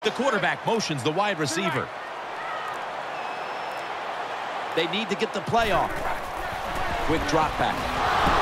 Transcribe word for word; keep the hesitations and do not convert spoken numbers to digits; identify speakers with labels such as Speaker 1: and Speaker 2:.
Speaker 1: The quarterback motions the wide receiver. They need to get the play off. Quick drop back.